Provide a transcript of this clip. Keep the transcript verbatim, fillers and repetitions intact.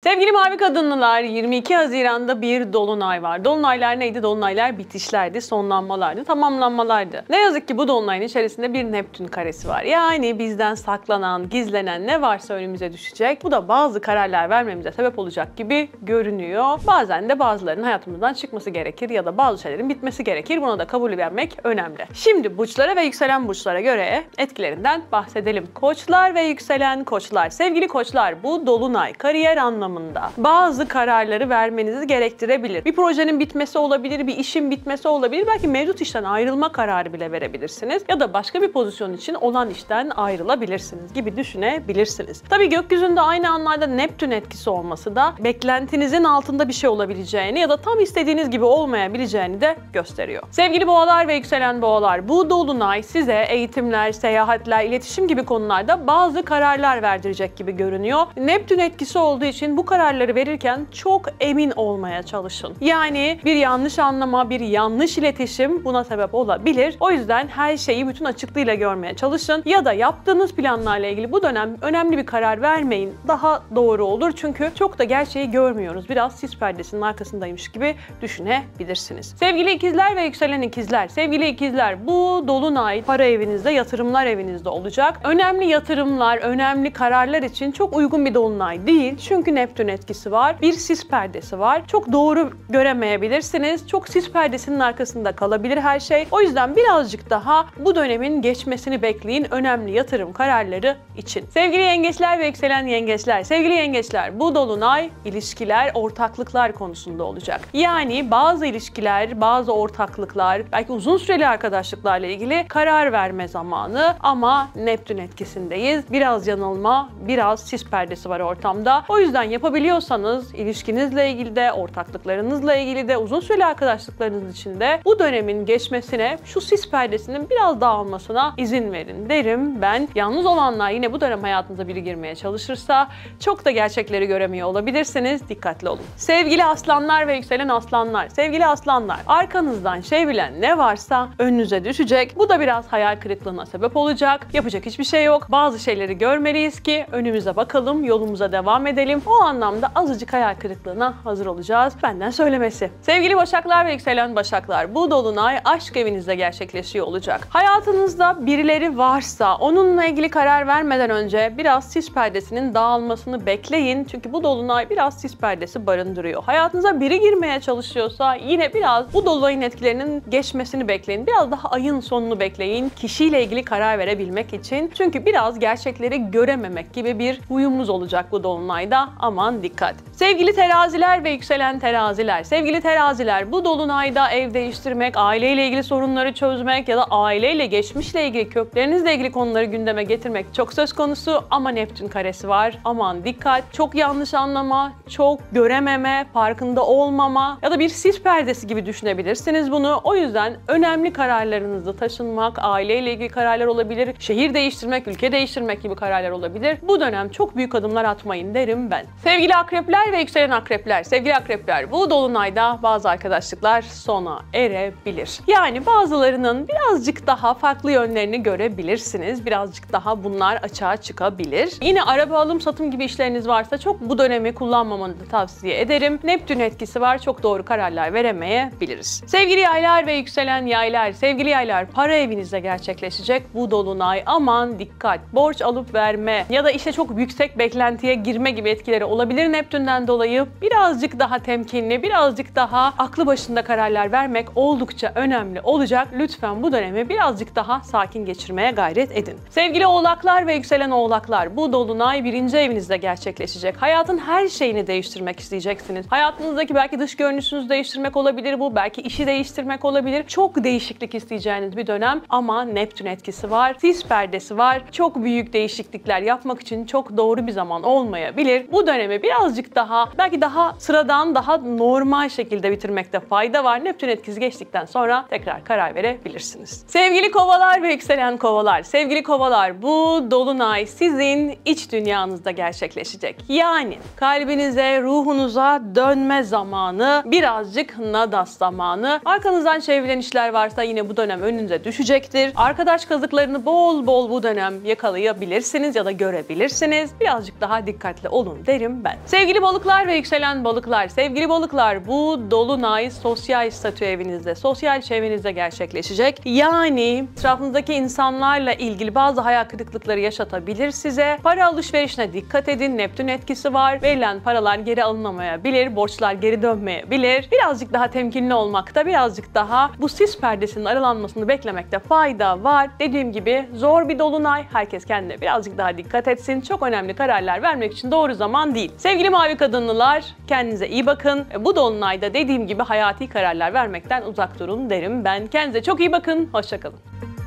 Sevgili mavi kadınlılar, yirmi iki Haziran'da bir dolunay var. Dolunaylar neydi? Dolunaylar bitişlerdi, sonlanmalardı, tamamlanmalardı. Ne yazık ki bu dolunayın içerisinde bir Neptün karesi var. Yani bizden saklanan, gizlenen ne varsa önümüze düşecek. Bu da bazı kararlar vermemize sebep olacak gibi görünüyor. Bazen de bazılarının hayatımızdan çıkması gerekir ya da bazı şeylerin bitmesi gerekir. Buna da kabul vermek önemli. Şimdi burçlara ve yükselen burçlara göre etkilerinden bahsedelim. Koçlar ve yükselen koçlar. Sevgili koçlar, bu dolunay kariyer anlamında bazı kararları vermenizi gerektirebilir. Bir projenin bitmesi olabilir, bir işin bitmesi olabilir. Belki mevcut işten ayrılma kararı bile verebilirsiniz. Ya da başka bir pozisyon için olan işten ayrılabilirsiniz gibi düşünebilirsiniz. Tabii gökyüzünde aynı anlarda Neptün etkisi olması da beklentinizin altında bir şey olabileceğini ya da tam istediğiniz gibi olmayabileceğini de gösteriyor. Sevgili boğalar ve yükselen boğalar, bu dolunay size eğitimler, seyahatler, iletişim gibi konularda bazı kararlar verdirecek gibi görünüyor. Neptün etkisi olduğu için bu kararları verirken çok emin olmaya çalışın. Yani bir yanlış anlama, bir yanlış iletişim buna sebep olabilir. O yüzden her şeyi bütün açıklığıyla görmeye çalışın ya da yaptığınız planlarla ilgili bu dönem önemli bir karar vermeyin. Daha doğru olur çünkü çok da gerçeği görmüyoruz. Biraz sis perdesinin arkasındaymış gibi düşünebilirsiniz. Sevgili ikizler ve yükselen ikizler, sevgili ikizler, bu dolunay para evinizde, yatırımlar evinizde olacak. Önemli yatırımlar, önemli kararlar için çok uygun bir dolunay değil. Çünkü Neptün etkisi var. Bir sis perdesi var. Çok doğru göremeyebilirsiniz. Çok sis perdesinin arkasında kalabilir her şey. O yüzden birazcık daha bu dönemin geçmesini bekleyin önemli yatırım kararları için. Sevgili yengeçler ve yükselen yengeçler, sevgili yengeçler, bu dolunay ilişkiler, ortaklıklar konusunda olacak. Yani bazı ilişkiler, bazı ortaklıklar, belki uzun süreli arkadaşlıklarla ilgili karar verme zamanı ama Neptün etkisindeyiz. Biraz yanılma, biraz sis perdesi var ortamda. O yüzden yapabiliyorsanız ilişkinizle ilgili de, ortaklıklarınızla ilgili de, uzun süreli arkadaşlıklarınız için de bu dönemin geçmesine, şu sis perdesinin biraz dağılmasına izin verin derim ben. Yalnız olanlar yine bu dönem hayatınıza biri girmeye çalışırsa çok da gerçekleri göremiyor olabilirsiniz. Dikkatli olun. Sevgili aslanlar ve yükselen aslanlar, sevgili aslanlar, arkanızdan şey bilen ne varsa önünüze düşecek. Bu da biraz hayal kırıklığına sebep olacak. Yapacak hiçbir şey yok. Bazı şeyleri görmeliyiz ki önümüze bakalım, yolumuza devam edelim. O anlamda azıcık hayal kırıklığına hazır olacağız. Benden söylemesi. Sevgili başaklar ve yükselen başaklar, bu dolunay aşk evinizde gerçekleşiyor olacak. Hayatınızda birileri varsa onunla ilgili karar vermeden önce biraz sis perdesinin dağılmasını bekleyin. Çünkü bu dolunay biraz sis perdesi barındırıyor. Hayatınıza biri girmeye çalışıyorsa yine biraz bu dolunayın etkilerinin geçmesini bekleyin. Biraz daha ayın sonunu bekleyin kişiyle ilgili karar verebilmek için. Çünkü biraz gerçekleri görememek gibi bir huyumuz olacak bu dolunayda. Aman dikkat. Sevgili teraziler ve yükselen teraziler, sevgili teraziler, bu dolunayda ev değiştirmek, aileyle ilgili sorunları çözmek ya da aileyle, geçmişle ilgili, köklerinizle ilgili konuları gündeme getirmek çok söz konusu ama Neptün karesi var. Aman dikkat. Çok yanlış anlama, çok görememe, farkında olmama ya da bir sis perdesi gibi düşünebilirsiniz bunu. O yüzden önemli kararlarınızı taşınmak, aileyle ilgili kararlar olabilir, şehir değiştirmek, ülke değiştirmek gibi kararlar olabilir. Bu dönem çok büyük adımlar atmayın derim ben. Sevgili akrepler ve yükselen akrepler, sevgili akrepler, bu dolunayda bazı arkadaşlıklar sona erebilir. Yani bazılarının birazcık daha farklı yönlerini görebilirsiniz. Birazcık daha bunlar açığa çıkabilir. Yine araba alım satım gibi işleriniz varsa çok bu dönemi kullanmamanızı tavsiye ederim. Neptün etkisi var. Çok doğru kararlar veremeyebiliriz. Sevgili yaylar ve yükselen yaylar, sevgili yaylar, para evinizde gerçekleşecek bu dolunay. Aman dikkat. Borç alıp verme ya da işte çok yüksek beklentiye girme gibi etkileri olabilir Neptün'den dolayı. Birazcık daha temkinli, birazcık daha aklı başında kararlar vermek oldukça önemli olacak. Lütfen bu dönemi birazcık daha sakin geçirmeye gayret edin. Sevgili oğlaklar ve yükselen oğlaklar, bu dolunay birinci evinizde gerçekleşecek. Hayatın her şeyini değiştirmek isteyeceksiniz. Hayatınızdaki belki dış görünüşünüzü değiştirmek olabilir bu, belki işi değiştirmek olabilir. Çok değişiklik isteyeceğiniz bir dönem ama Neptün etkisi var, sis perdesi var. Çok büyük değişiklikler yapmak için çok doğru bir zaman olmayabilir. Bu dönemi birazcık daha, belki daha sıradan, daha normal şekilde bitirmekte fayda var. Neptün etkisi geçtikten sonra tekrar karar verebilirsiniz. Sevgili kovalar ve yükselen kovalar, sevgili kovalar, bu dolunay sizin iç dünyanızda gerçekleşecek. Yani kalbinize, ruhunuza dönme zamanı, birazcık nadas zamanı. Arkanızdan çevrilen işler varsa yine bu dönem önünüze düşecektir. Arkadaş kazıklarını bol bol bu dönem yakalayabilirsiniz ya da görebilirsiniz. Birazcık daha dikkatli olun derim derim ben. Sevgili balıklar ve yükselen balıklar, sevgili balıklar, bu dolunay sosyal statü evinizde, sosyal çevrenizde gerçekleşecek. Yani etrafınızdaki insanlarla ilgili bazı hayal kırıklıkları yaşatabilir size. Para alışverişine dikkat edin. Neptün etkisi var. Verilen paralar geri alınamayabilir. Borçlar geri dönmeyebilir. Birazcık daha temkinli olmakta, birazcık daha bu sis perdesinin aralanmasını beklemekte fayda var. Dediğim gibi zor bir dolunay. Herkes kendine birazcık daha dikkat etsin. Çok önemli kararlar vermek için doğru zaman değil. Sevgili mavi kadınlılar, kendinize iyi bakın. Bu dolunayda dediğim gibi hayati kararlar vermekten uzak durun derim ben. Kendinize çok iyi bakın. Hoşça kalın.